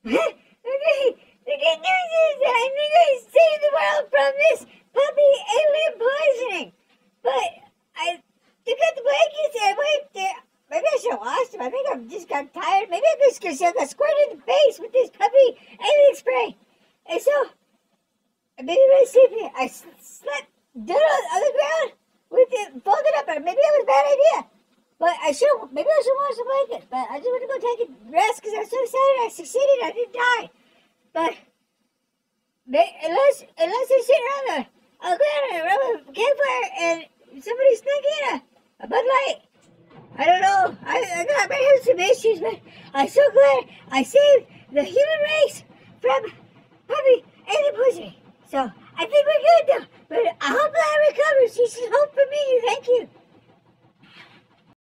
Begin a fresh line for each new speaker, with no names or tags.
Okay, the good news is that I think I saved the world from this puppy alien poisoning. But I took out the blankets and I wiped it. Maybe I should have washed them. I think I just got tired. Maybe I just got squirted in the face with this puppy alien spray. And so, maybe when I sleep here, I slept down on the ground with it folded up. Maybe that was a bad idea. But maybe I should wash the blanket. But I just want to go take a rest because I'm so excited I succeeded. I didn't die. But unless I sit around around a campfire and somebody snuck in a Bud Light. I don't know. I might have some issues, but I'm so glad I saved the human race from puppy alien poisoning. So I think we're good though. But I hope that I recover. She should hope for me. Thank you.